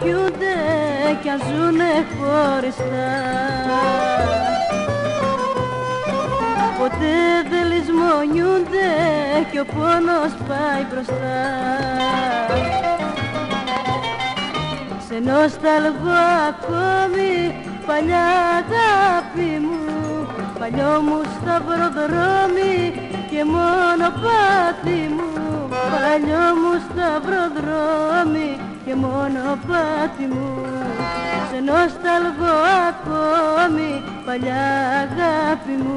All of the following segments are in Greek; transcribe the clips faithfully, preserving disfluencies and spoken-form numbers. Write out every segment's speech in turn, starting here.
αγαπιούνται κι αν ζουνε χωριστά. Ποτέ δεν λησμονιούνται κι ο πόνος πάει μπροστά. Σε νοσταλγώ ακόμη παλιά αγάπη μου, παλιό μου σταυροδρόμι και μονοπάτι μου, παλιό μου σταυροδρόμι και μονοπάτι μου. Σε νοσταλγώ ακόμη παλιά αγάπη μου.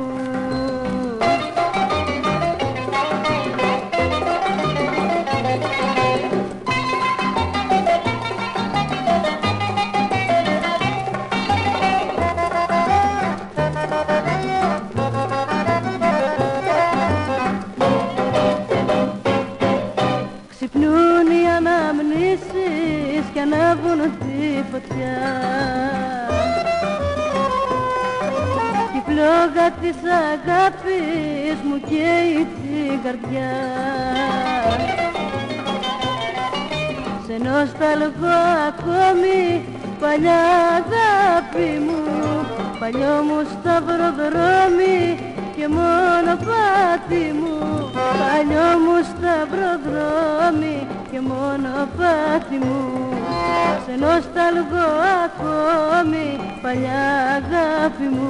Ξυπνούν οι αναμνήσεις κι ανάβουν τη φωτιά. Κι η φλόγα της αγάπης μου καίει την καρδιά. Σε νοσταλγώ ακόμη παλιά αγάπη μου, παλιό μου σταυροδρόμι και μονοπάτι μου, παλιό μου σταυροδρόμι και μονοπάτι μου. Σε νοσταλγώ ακόμη παλιά αγάπη μου.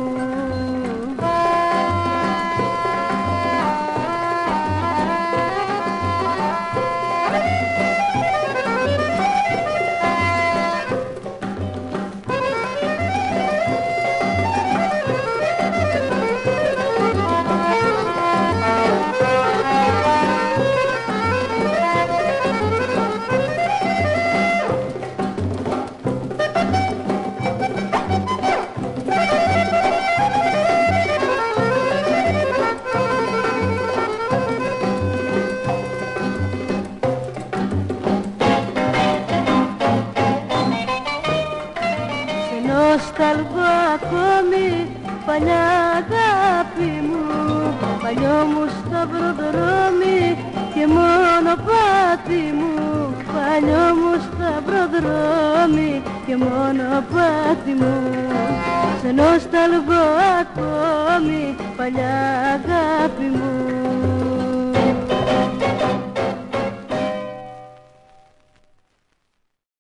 Νοσταλγώ ακόμη παλιά αγάπη μου, παλιό μου σταυροδρόμι και μονοπάτι μου, παλιό μου σταυροδρόμι και μονοπάτι μου. Σε νοσταλγώ ακόμη παλιά αγάπη μου.